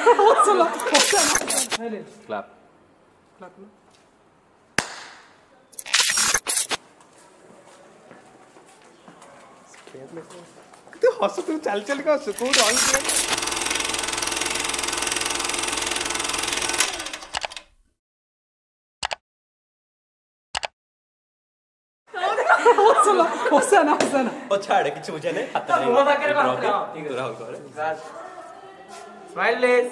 चलो clap clap तू हस तू चल चल का हस को रॉन्ग चलो होसेना ओ छाड़ किछ बुझे ने हाथ नहीं मुंह पाकर बात करो ठीक तो राहुल करे स्माइल प्लीज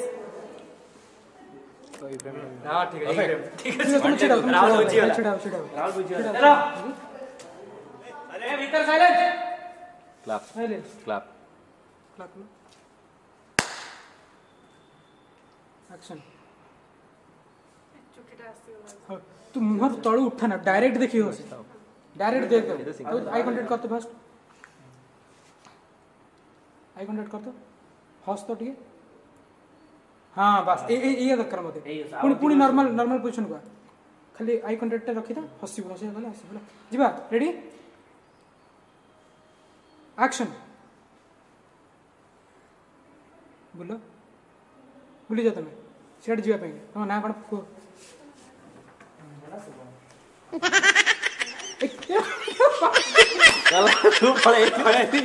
तो इब्राहिम हां ठीक है ठीक है तुम चिढ़ाओ राहुल बुझी वाला चिढ़ाओ राहुल बुझी वाला चलो अरे भीतर silence clap silence clap clap action तू मुंह तळू उठा ना डायरेक्ट देखियो डायरेक्ट देख आई कांटेक्ट कर तो फर्स्ट आई कांटेक्ट कर तो हंस तो ठीक हाँ बस ये दरकार मते पुणी पुणी नॉर्मल पोजीशन को खाली आई कांटेक्ट रखी था हसी गला जीवा रेडी एक्शन बोलो बुली जा तुम सियाड़ जीवा पे तुम ना कौन को चला तू पड़े थी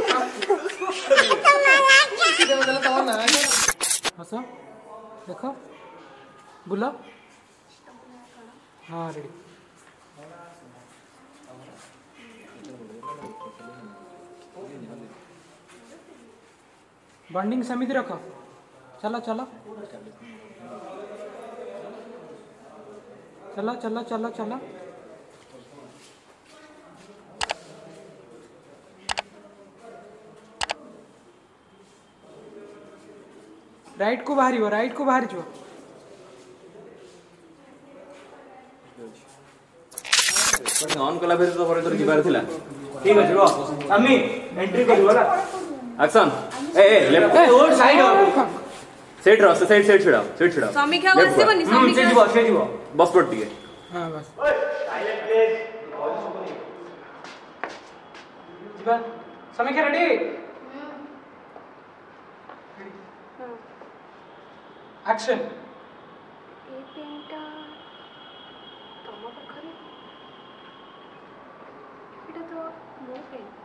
हंसो देखो बुला हाँ रेडी बॉन्डिंग समिति रखो चलो चलो चलो चलो चलो चलो राइट को बाहरी जो ऑन कला फिर तो पर जीवार थिला ठीक है रो अम्मी एंट्री करू वाला एक्शन ए लेफ्ट और साइड हो सेट रहो सेट छिड़ाओ स्वामी क्या बस बनी स्वामी से जीवा बस पड़ दिए हाँ बस साइलेंट प्लीज जीवा समय क्या रेडी एक्शन ए पेनटा तम पाखरे एटा तो मो पेन